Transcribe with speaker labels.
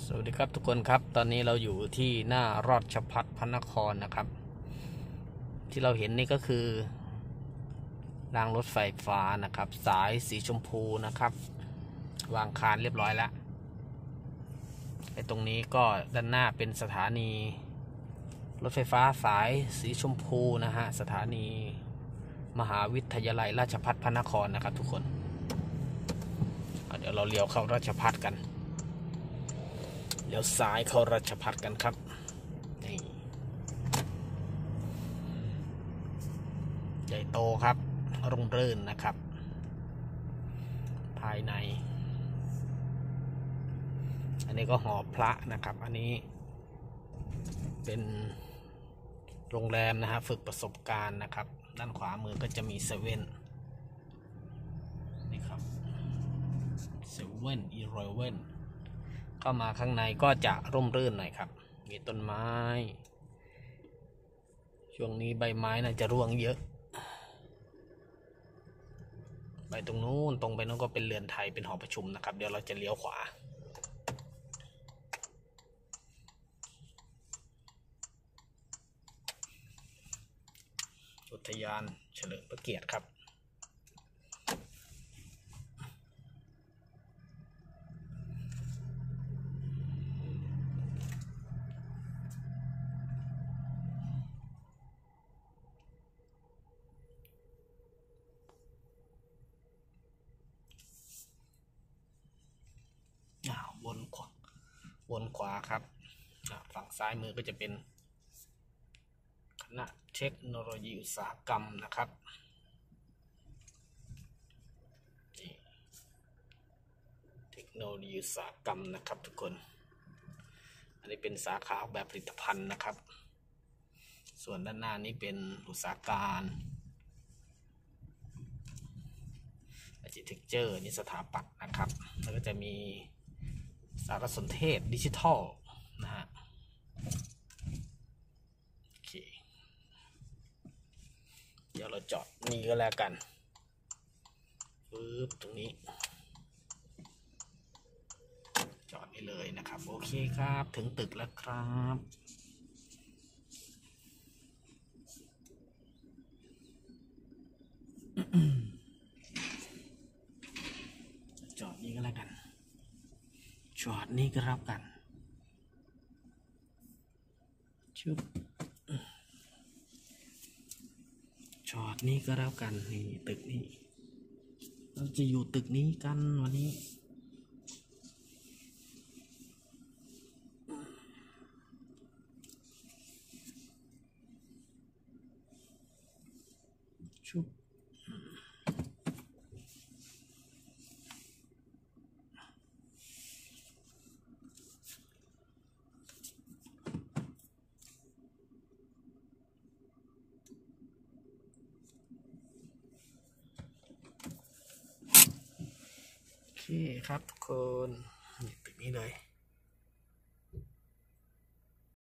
Speaker 1: สวัสดีครับทุกคนครับตอนนี้เราอยู่ที่หน้าราชภัฏพระนครนะครับที่เราเห็นนี่ก็คือรางรถไฟฟ้านะครับสายสีชมพูนะครับวางคานเรียบร้อยแล้วไอ้ตรงนี้ก็ด้านหน้าเป็นสถานีรถไฟฟ้าสายสีชมพูนะฮะสถานีมหาวิทยาลัยราชภัฏพระนครนะครับทุกคนเดี๋ยวเราเลี้ยวเข้าราชภัฏกันเลี้ยวซ้ายเข้าราชภัฏกันครับนี่ใหญ่โตครับรุ่งเรืองนะครับภายในอันนี้ก็หอพระนะครับอันนี้เป็นโรงแรมนะฮะฝึกประสบการณ์นะครับด้านขวามือก็จะมีเซเว่นนี่ครับเซเว่นอีเลฟเว่นเข้ามาข้างในก็จะร่มรื่นหน่อยครับมีต้นไม้ช่วงนี้ใบไม้น่าจะร่วงเยอะไปตรงนู้นตรงไปนู้นก็เป็นเรือนไทยเป็นหอประชุมนะครับเดี๋ยวเราจะเลี้ยวขวาอุทยานเฉลิมพระเกียรติครับวนขวาครับฝั่งซ้ายมือก็จะเป็นคณะเทคโนโลยีอุตสาหกรรมนะครับเทคโนโลยีอุตสาหกรรมนะครับทุกคนอันนี้เป็นสาขาแบบผลิตภัณฑ์นะครับส่วนด้านหน้านี้เป็นอุตสาหการArchitecture นี่สถาปัตย์นะครับแล้วก็จะมีสารสนเทศดิจิทัลนะฮะโอเคเดี๋ยวเราจอดนี่ก็แล้วกันปึ๊บตรงนี้จอดได้เลยนะครับโอเคครับถึงตึกแล้วครับจอดนี่ก็แล้วกันจอดนี่ก็รับกันชุบจอดนี่ก็แล้วกันนี่ตึกนี้เราจะอยู่ตึกนี้กันวันนี้ชุบโอเคครับทุกคนตึกนี้เลย